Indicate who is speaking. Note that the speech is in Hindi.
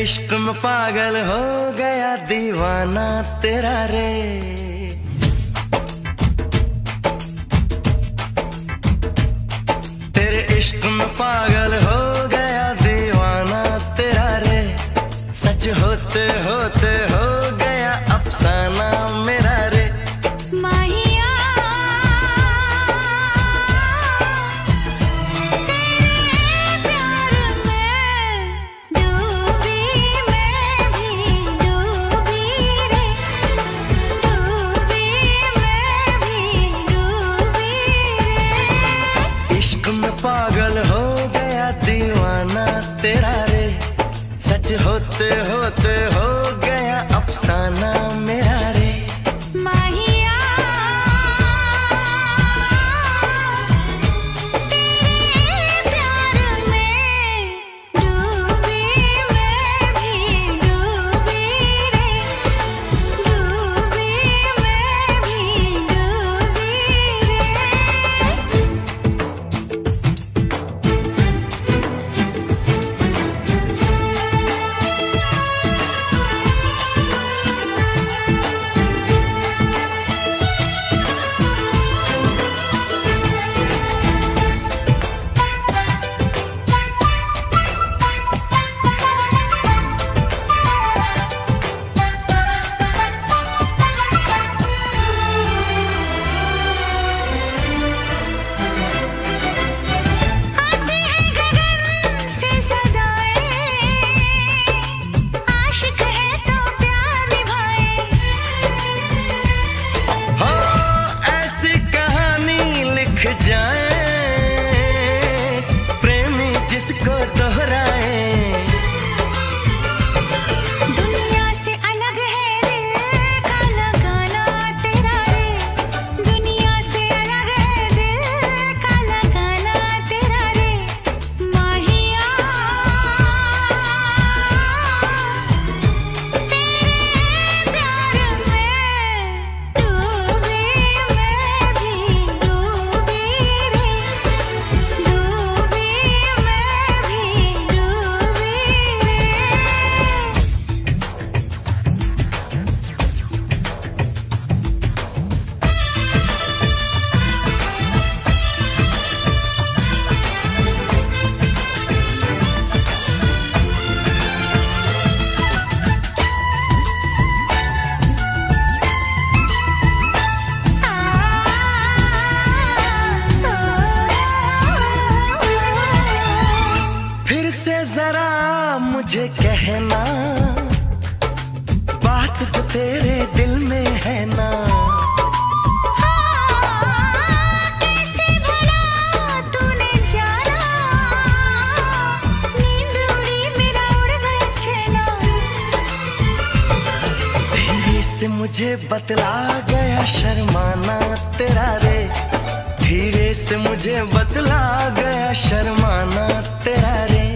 Speaker 1: इश्क में पागल हो गया दीवाना तेरा रे। तेरे इश्क में पागल हो गया दीवाना तेरा रे। सच होते होते हो गया अफसाना मेरा रे। पागल हो गया दीवाना तेरा रे। सच होते होते हो गया अफसाना मेरा रे। मुझे कहना बात जो तेरे दिल में है ना।
Speaker 2: कैसे भला तूने जाना, नींद उड़ी मेरा उड़ गया चैना।
Speaker 1: धीरे से मुझे बतला गया शर्माना तेरा रे। धीरे से मुझे बतला गया शर्माना तेरा रे।